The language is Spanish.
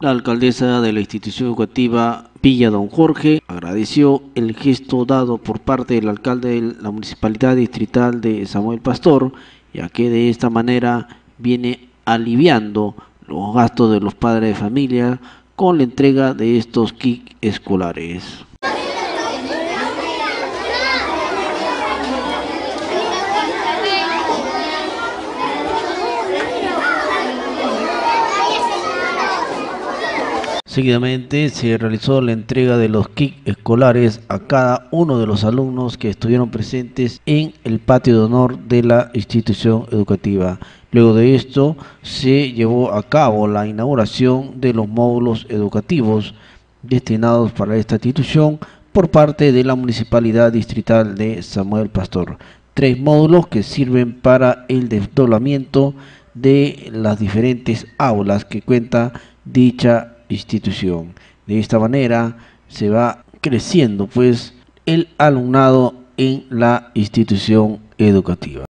La alcaldesa de la institución educativa Villa Don Jorge agradeció el gesto dado por parte del alcalde de la Municipalidad Distrital de Samuel Pastor, ya que de esta manera viene aliviando los gastos de los padres de familia con la entrega de estos kits escolares. Seguidamente se realizó la entrega de los kits escolares a cada uno de los alumnos que estuvieron presentes en el patio de honor de la institución educativa. Luego de esto se llevó a cabo la inauguración de los módulos educativos destinados para esta institución por parte de la Municipalidad Distrital de Samuel Pastor. 3 módulos que sirven para el desdoblamiento de las diferentes aulas que cuenta dicha institución. De esta manera se va creciendo pues el alumnado en la institución educativa.